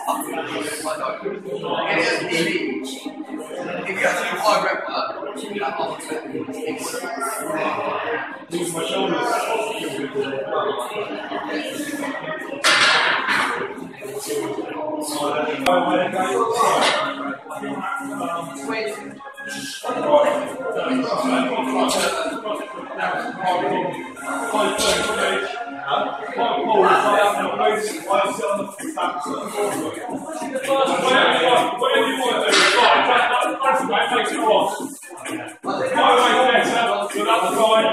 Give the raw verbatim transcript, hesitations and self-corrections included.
If you have to do hard rep work, that I'll Use my shoulders. Whatever you want to do, that's what makes it wrong. My way better, but that's right.